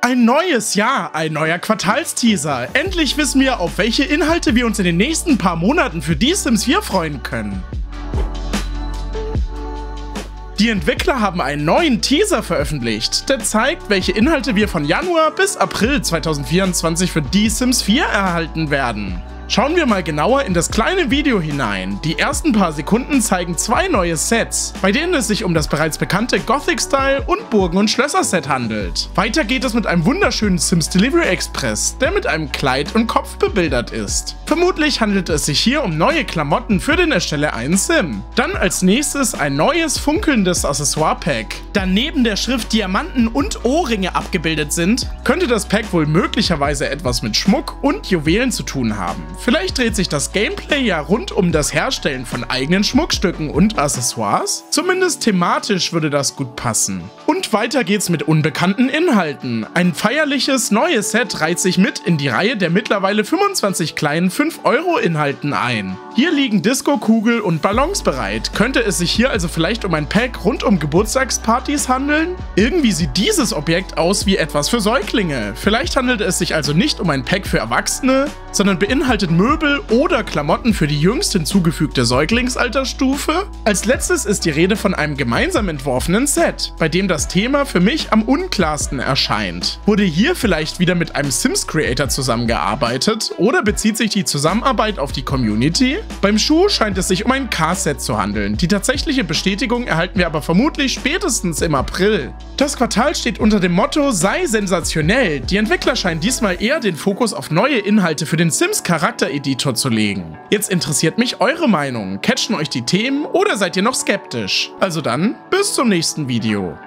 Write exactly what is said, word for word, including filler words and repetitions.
Ein neues Jahr, ein neuer Quartalsteaser. Endlich wissen wir, auf welche Inhalte wir uns in den nächsten paar Monaten für die Sims vier freuen können. Die Entwickler haben einen neuen Teaser veröffentlicht, der zeigt, welche Inhalte wir von Januar bis April zweitausendvierundzwanzig für die Sims vier erhalten werden. Schauen wir mal genauer in das kleine Video hinein. Die ersten paar Sekunden zeigen zwei neue Sets, bei denen es sich um das bereits bekannte Gothic-Style und Burgen- und Schlösser-Set handelt. Weiter geht es mit einem wunderschönen Sims Delivery Express, der mit einem Kleid und Kopf bebildert ist. Vermutlich handelt es sich hier um neue Klamotten für den Erstelle einen Sim. Dann als nächstes ein neues funkelndes Accessoire-Pack. Da neben der Schrift Diamanten und Ohrringe abgebildet sind, könnte das Pack wohl möglicherweise etwas mit Schmuck und Juwelen zu tun haben. Vielleicht dreht sich das Gameplay ja rund um das Herstellen von eigenen Schmuckstücken und Accessoires. Zumindest thematisch würde das gut passen. Und weiter geht's mit unbekannten Inhalten. Ein feierliches neues Set reiht sich mit in die Reihe der mittlerweile fünfundzwanzig kleinen fünf Euro Inhalten ein. Hier liegen Disco-Kugel und Ballons bereit. Könnte es sich hier also vielleicht um ein Pack rund um Geburtstagspartys handeln? Irgendwie sieht dieses Objekt aus wie etwas für Säuglinge. Vielleicht handelt es sich also nicht um ein Pack für Erwachsene, sondern beinhaltet Möbel oder Klamotten für die jüngst hinzugefügte Säuglingsalterstufe. Als letztes ist die Rede von einem gemeinsam entworfenen Set, bei dem das Thema für mich am unklarsten erscheint. Wurde hier vielleicht wieder mit einem Sims-Creator zusammengearbeitet oder bezieht sich die Zusammenarbeit auf die Community? Beim Schuh scheint es sich um ein Car-Set zu handeln. Die tatsächliche Bestätigung erhalten wir aber vermutlich spätestens im April. Das Quartal steht unter dem Motto "Sei sensationell". Die Entwickler scheinen diesmal eher den Fokus auf neue Inhalte für den Sims-Charakter-Editor zu legen. Jetzt interessiert mich eure Meinung. Catchen euch die Themen oder seid ihr noch skeptisch? Also dann, bis zum nächsten Video.